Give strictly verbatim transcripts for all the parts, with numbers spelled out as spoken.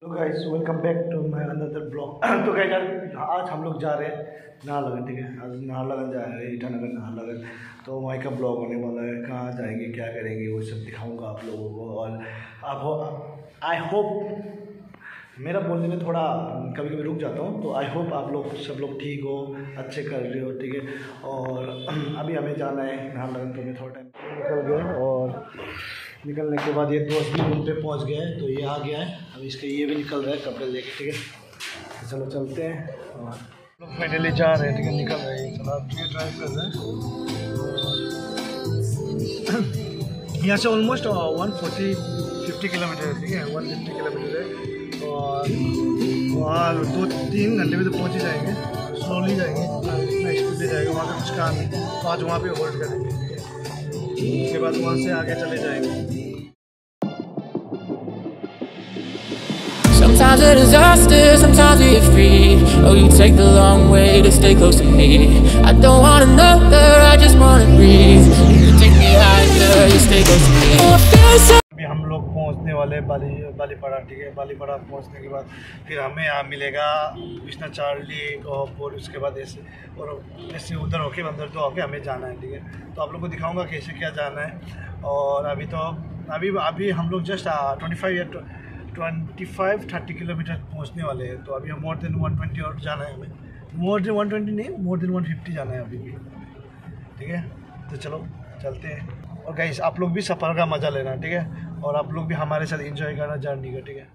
Hello guys, welcome back to my another blog. तो guys आज हम लोग जा रहे हैं नाहरलगन। ठीक है, आज नाहरलगन जा रहे हैं, ईटानगर नाहरलगन। तो वहीं का ब्लॉग होने वाला है, कहाँ जाएंगे, क्या करेंगे, वो सब दिखाऊंगा आप लोगों को। और आप हो आई होप मेरा बोलने में थोड़ा कभी कभी रुक जाता हूँ, तो आई होप आप लोग सब लोग ठीक हो, अच्छे कर रहे हो। ठीक है, और अभी हमें जाना है नाहरलगन, तो मैं थोड़ा टाइम निकल गया। और निकलने के बाद ये दोस्त भी रूम पे पहुंच गया है, तो ये आ गया है। अब इसके ये भी निकल रहा है कपड़े लेके। ठीक है, तो चलो चलते हैं। और लोग फाइनली जा रहे हैं। ठीक है, निकल रहे हैं। चलो आप ये ड्राइव कर रहे हैं। यहाँ से almost one forty fifty kilometre है। ठीक है, वन फिफ्टी किलोमीटर है। और वहाँ दो तीन घंटे में तो पहुँच ही जाएंगे। स्लोली जाएंगे, इतना स्पीड जाएगा। वहाँ का कुछ काम है तो आज वहाँ पे होल्ड करेंगे। उसके बाद वहाँ से आगे चले जाएंगे। Sometimes a disaster, sometimes we're free. Oh, you take the long way to stay close to me. I don't want another, I just want to breathe. You take me higher, you stay close to me. Oh, I feel so. अभी हम लोग पहुंचने वाले बाली बालीपाड़ा। ठीक है, बालीपाड़ा पहुंचने के बाद फिर हमें यहाँ मिलेगा विष्णु चार्ली और उसके बाद ऐसे और ऐसे उधर होके अंदर तो होके हमें जाना है। ठीक है, तो आप लोग को दिखाऊंगा कैसे क्या जाना है। और अभी तो अभी अभी हम लोग जस्ट ट्वेंटी फाइव या ट्वेंटी फाइव थर्टी किलोमीटर पहुँचने वाले हैं। तो अभी हम मोर देन वन ट्वेंटी और जाना है हमें। मोर देन वन ट्वेंटी नहीं, मोर देन वन फिफ्टी जाना है अभी भी। ठीक है, तो चलो चलते हैं। और गाइस आप लोग भी सफ़र का मज़ा लेना। ठीक है, और आप लोग भी हमारे साथ एंजॉय करना जर्नी का। ठीक है,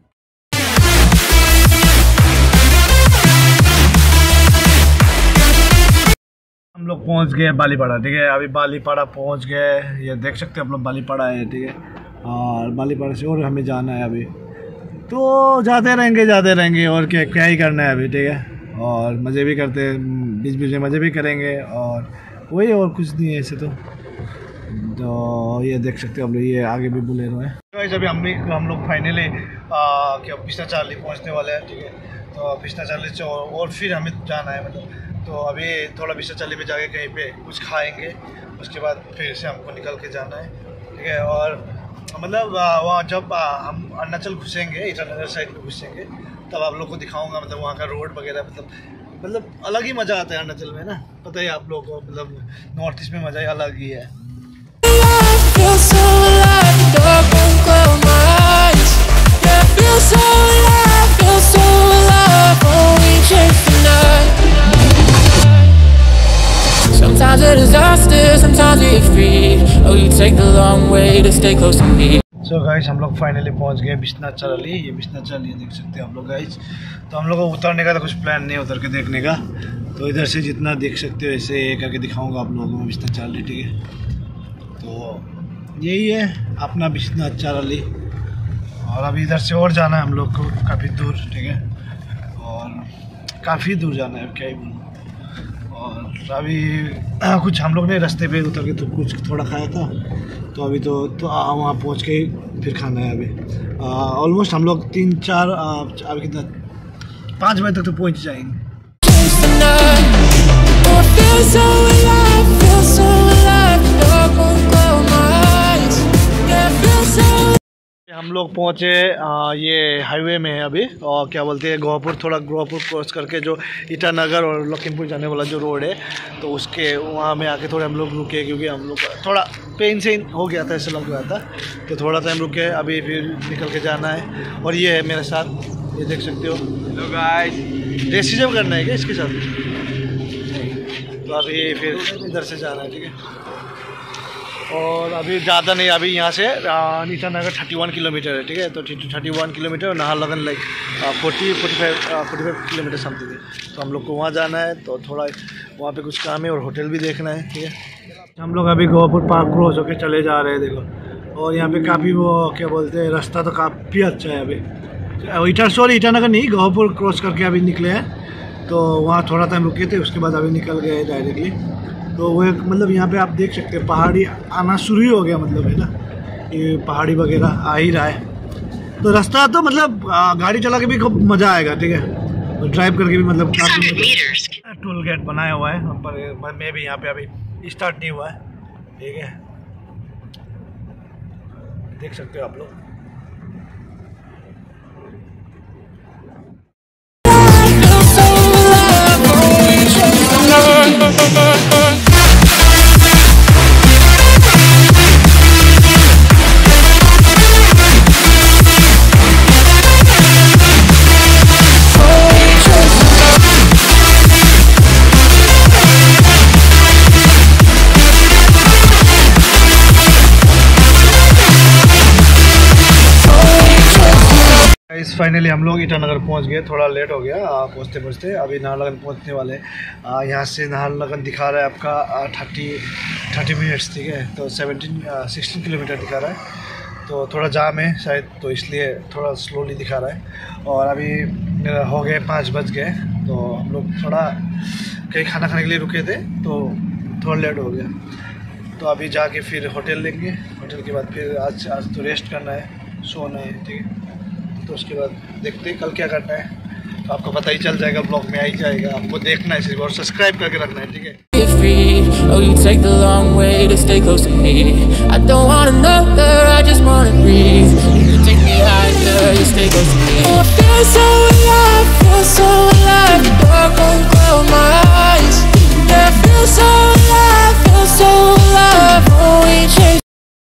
हम लोग पहुंच गए बालीपाड़ा। ठीक है, अभी बालीपाड़ा पहुंच गए। ये देख सकते हैं आप लोग, बालीपाड़ा है। ठीक है, और बालीपाड़ा से और हमें जाना है अभी। तो जाते रहेंगे जाते रहेंगे और क्या क्या ही करना है अभी। ठीक है, और मज़े भी करते हैं, बीच बीच में मज़े भी करेंगे। और वही, और कुछ नहीं है ऐसे तो। तो ये देख सकते हो आप लोग, ये आगे भी बोलेरो है। तो अभी हम हम लोग फाइनली क्या विष्णु चार्ली पहुंचने वाले हैं। ठीक है, तो विष्णु चार्ली से और, और फिर हमें जाना है मतलब। तो अभी थोड़ा विष्णु चार्ली में जाके कहीं पे कुछ खाएंगे, उसके बाद फिर से हमको निकल के जाना है। ठीक है, और मतलब वहाँ जब हम अरुणाचल घुसेंगे, ईटानगर साइड में घुसेंगे, तब आप लोग को दिखाऊंगा मतलब वहाँ का रोड वगैरह। मतलब मतलब अलग ही मज़ा आता है अरुणाचल में ना, पता ही आप लोग को। मतलब नॉर्थ ईस्ट में मज़ा ही अलग ही है। Feel so alive, the dark won't cloud my eyes. Yeah, I feel so alive, feel so alive. Only chase the night. Sometimes a disaster, sometimes we're free. Oh, you take the long way to stay close to me. So guys हम लोग finally पहुंच गए Vishnu Charlie. ये Vishnu Charlie देख सकते हैं आप लोग गाइस। तो हम लोग को उतरने का तो कुछ प्लान नहीं है उतर के देखने का, तो इधर से जितना देख सकते हो ऐसे करके दिखाऊंगा आप लोगों को विष्णु चार्ली। ठीक है, तो यही है अपना विष्णु चार्ली। और अभी इधर से और जाना है हम लोग को काफ़ी दूर। ठीक है, और काफ़ी दूर जाना है, क्या ही बोलूँ। और अभी कुछ हम लोग ने रास्ते पे उतर के तो कुछ थोड़ा खाया था, तो अभी तो तो वहाँ पहुँच के फिर खाना है। अभी ऑलमोस्ट हम लोग तीन चार अभी कितना पाँच बजे तक तो पहुँच जाएंगे। हम लोग पहुँचे ये हाईवे में है अभी, और क्या बोलते हैं गोहपुर, थोड़ा गोहपुर क्रॉस करके जो ईटानगर और लखीमपुर जाने वाला जो रोड है, तो उसके वहाँ में आके थोड़े हम लोग रुके, क्योंकि हम लोग थोड़ा पेन से हो गया था, ऐसा लग रहा था। तो थोड़ा टाइम रुके, अभी फिर निकल के जाना है। और ये है मेरे साथ, ये देख सकते हो। हेलो गाइस, रेसिजम करना है क्या इसके साथ? तो अभी फिर इधर से जाना है। ठीक है, और अभी ज़्यादा नहीं, अभी यहाँ से ईटानगर थर्टी वन किलोमीटर है। ठीक है, तो थर्टी वन किलोमीटर और Naharlagun like forty forty five forty five kilometre something है। तो हम लोग को वहाँ जाना है, तो थोड़ा वहाँ पे कुछ काम है और होटल भी देखना है। ठीक है, हम लोग अभी गोहपुर पार्क क्रॉस होकर चले जा रहे हैं, देखो। और यहाँ पे काफ़ी वो क्या बोलते हैं, रास्ता तो काफ़ी अच्छा है। अभी ईटा सॉरी ईटानगर नहीं, गोहपुर क्रॉस करके अभी निकले हैं। तो वहाँ थोड़ा टाइम रुके थे, उसके बाद अभी निकल गए डायरेक्टली। तो वो एक मतलब यहाँ पे आप देख सकते हैं पहाड़ी आना शुरू ही हो गया, मतलब है ना, ये पहाड़ी वगैरह आ ही रहा है। तो रास्ता तो मतलब गाड़ी चला के भी खूब मज़ा आएगा। ठीक है, तो ड्राइव करके भी मतलब काफ़ी। टोल गेट बनाया हुआ है पर मैं भी यहाँ पे अभी स्टार्ट नहीं हुआ है। ठीक है, देख सकते हो आप लोग। फाइनली हम लोग ईटानगर पहुंच गए। थोड़ा लेट हो गया पहुंचते पहुंचते। अभी नाहरलगुन पहुंचने वाले। यहाँ से नाहरलगुन दिखा रहा है आपका थर्टी थर्टी मिनट्स, ठीक है। तो सेवनटीन सिक्सटीन किलोमीटर दिखा रहा है। तो थोड़ा जाम है शायद, तो इसलिए थोड़ा स्लोली दिखा रहा है। और अभी हो गए पाँच बज गए, तो हम लोग थोड़ा कहीं खाना खाने के लिए रुके थे, तो थोड़ा लेट हो गया। तो अभी जाके फिर होटल लेंगे। होटल के बाद फिर आज आज तो रेस्ट करना है, सोना है, ठीक है। तो उसके बाद देखते हैं कल क्या करना है, तो आपको पता ही चल जाएगा, ब्लॉग में आ ही जाएगा। आपको देखना है सिर्फ और सब्सक्राइब करके रखना है, ठीक है। Oh, you take the long way to stay close to me. I don't want another, I just wanna breathe.